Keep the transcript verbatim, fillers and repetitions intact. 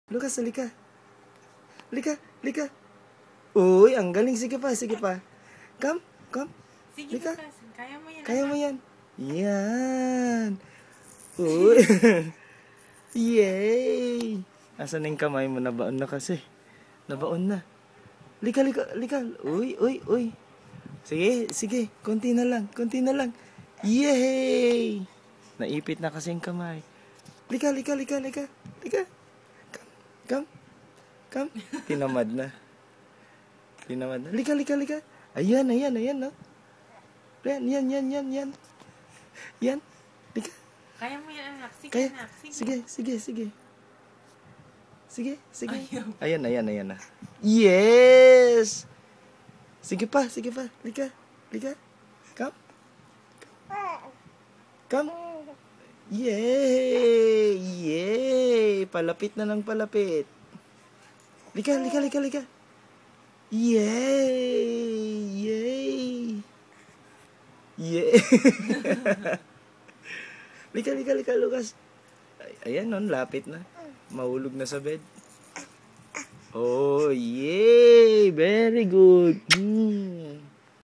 Lukas, halika. Halika, halika. Uy, ang galing. Sige pa, sige pa. Come, come. Sige, Halika. Lukas. Kaya mo yan. Kaya mo yan. Yan. Uy. Yay. Asan na yung kamay mo? Nabaon na kasi. Nabaon na. Lika, lika, lika. Uy, uy, uy. Sige, sige. Konti na lang, konti na lang. Yay. Naipit na kasi yung kamay. Lika, lika, lika, lika. Lika. Come, come. Tinamad na. Tinamad na. Lika, lika, lika. Ayan, ayan, ayan, no? Yan, yan, yan, yan, yan. Yan. Lika. Kaya mo yan, anak. Sige, Kaya, anak. Sige. sige, sige, sige. Sige, sige. Ayaw. Ayan, ayan, ayan na. Yes! Sige pa, sige pa. Lika, lika. Come. Come. Yay! Yay! Palapit na ng palapit. Lika, lika, lika, lika. Yay! Yay! Yay! Lika, lika, lika, Lukas. Ayan, non, lapit na. Mahulog na sa bed. Oh, yay! Very good. Hmm.